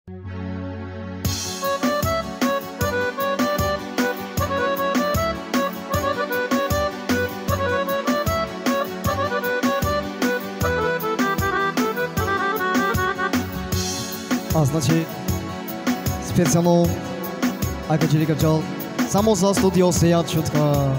А значи специално Акачили Капчал само за студио Сея Чутка.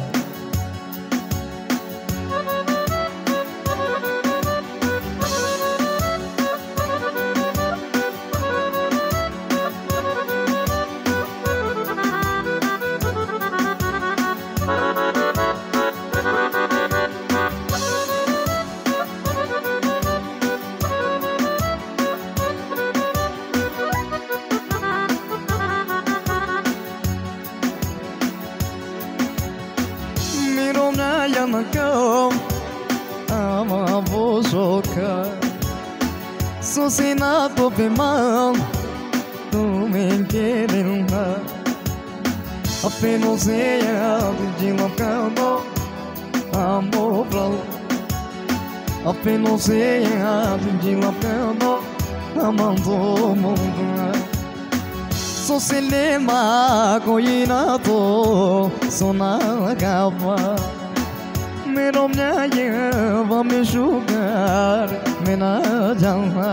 Susinato bemão, tu me querenha, apenas de locando amor blau, apenas de locando amando mundo. So cinema coinato, sonagava. मेरो म्याया वमे शुगार मेना जाना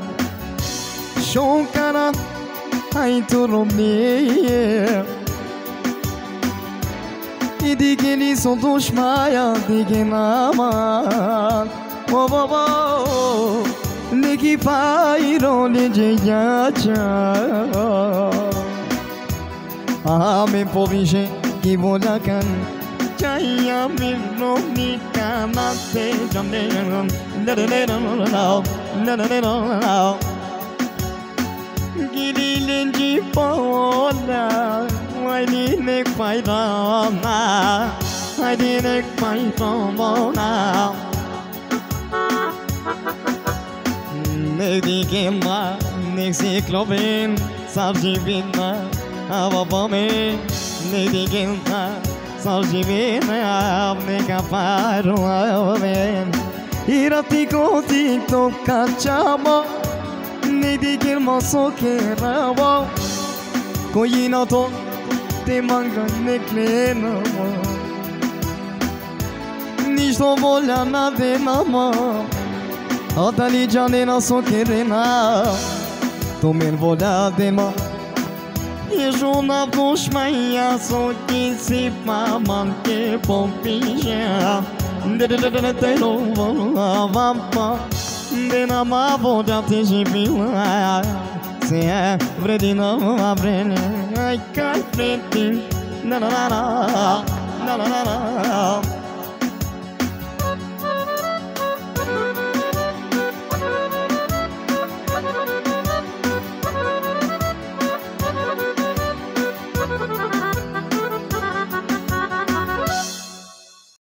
शोकरा आई तो रोमी इदिकेली संतोष माया दिके नामा वो बाबा नेकी पाइरो लेजे याचा आमे पोविशे की बोला kan Jaya mino ni kanate jamne la la la la la la giri lenji pola wai ni nek pai na ai ni nek pai na nek di kema nek si klobin sabji binna ava bame nek di kema Sabji bine apne kaparo aven Irati koti to kachamo Nidi kirmoso kerabo Koi na to te manga nekle namo Nishto volya na de nama Atali jane na so kerena To men volya de ma Ești na pușmaia so si maman ke pompija de no vampa de na ma voda te jibila se vredino abrene ai kai frente na na na na na na